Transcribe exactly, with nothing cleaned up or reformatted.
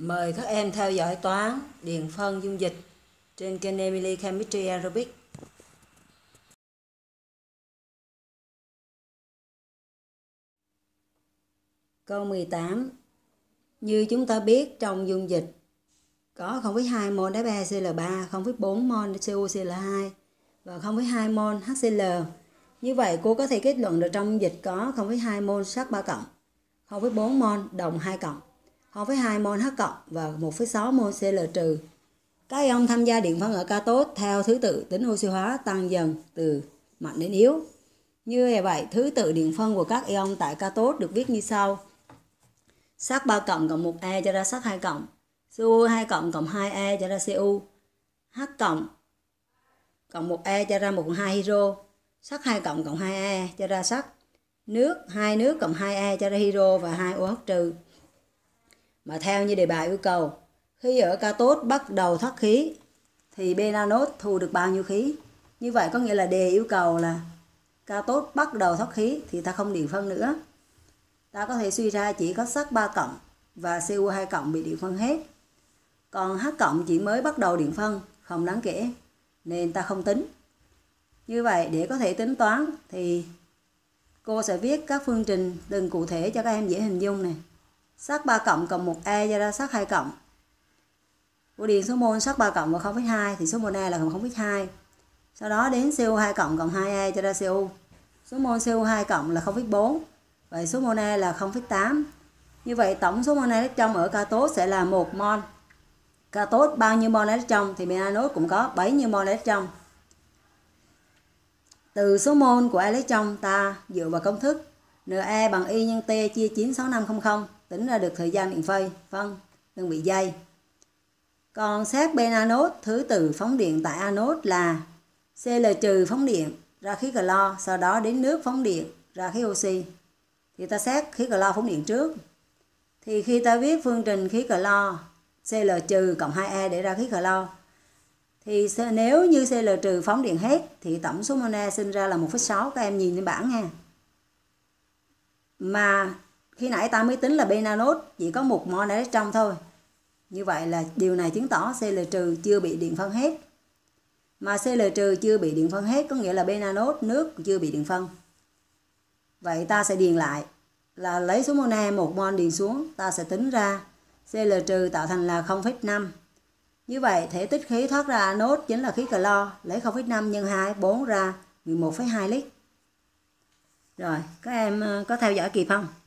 Mời các em theo dõi toán điện phân dung dịch trên kênh Emily Chemistry Aerobic. Câu mười tám. Như chúng ta biết, trong dung dịch có không phẩy hai mol ép e xê lờ ba, không phẩy bốn mol xê u xê lờ hai và không phẩy hai mol hát xê lờ. Như vậy cô có thể kết luận được trong dung dịch có không phẩy hai mol sắt ba cộng, không phẩy bốn mol đồng hai cộng, không phẩy hai mol H cộng và một phẩy sáu mol xê lờ trừ. Các ion tham gia điện phân ở cathode theo thứ tự tính oxy hóa tăng dần từ mạnh đến yếu. Như vậy, thứ tự điện phân của các ion tại cathode được viết như sau: sắt ba cộng cộng một E cho ra sắt hai cộng, xê u hai cộng cộng hai E cho ra xê u, H cộng cộng một E cho ra một hai hydro, sắt hai cộng cộng hai E cho ra sắt, nước hai nước cộng hai E cho ra hydro và hai OH trừ. Mà theo như đề bài yêu cầu, khi ở cathode bắt đầu thoát khí thì bên anode thu được bao nhiêu khí? Như vậy có nghĩa là đề yêu cầu là cathode bắt đầu thoát khí thì ta không điện phân nữa. Ta có thể suy ra chỉ có sắt ba cộng và xê u hai cộng bị điện phân hết. Còn H cộng chỉ mới bắt đầu điện phân, không đáng kể, nên ta không tính. Như vậy để có thể tính toán thì cô sẽ viết các phương trình từng cụ thể cho các em dễ hình dung này. Sắt ba cộng cộng một E cho ra sắt hai cộng. Cô điền số mol sắt ba cộng vào không phẩy hai thì số mol E là không phẩy hai. Sau đó đến xê u hai cộng cộng hai E cho ra xê u. Số mol xê u hai cộng là không phẩy bốn. Vậy số mol E là không phẩy tám. Như vậy tổng số mol electron ở cathode sẽ là một mol. Cathode bao nhiêu mol electron thì bên anode cũng có bấy nhiêu mol electron. Từ số mol của electron ta dựa vào công thức Ne bằng Y nhân T chia chín sáu năm không không tính ra được thời gian điện phase phân đơn vị giây. Còn xét bên anode, thứ tự phóng điện tại anode là xê lờ trừ phóng điện ra khí clo, sau đó đến nước phóng điện ra khí oxy. Thì ta xét khí clo phóng điện trước. Thì khi ta viết phương trình khí clo xê lờ trừ cộng hai E để ra khí clo, thì nếu như xê lờ trừ phóng điện hết thì tổng số mol E sinh ra là một phẩy sáu. Các em nhìn lên bảng nha. Mà khi nãy ta mới tính là bên anode chỉ có một mol electron thôi. Như vậy là điều này chứng tỏ xê lờ trừ chưa bị điện phân hết. Mà xê lờ trừ chưa bị điện phân hết có nghĩa là bên anode nước chưa bị điện phân. Vậy ta sẽ điền lại là lấy số mol E một mol điền xuống, ta sẽ tính ra xê lờ trừ tạo thành là không phẩy năm. Như vậy thể tích khí thoát ra anode chính là khí clo, lấy không phẩy năm nhân hai, bốn ra mười một phẩy hai lít. Rồi, các em có theo dõi kịp không?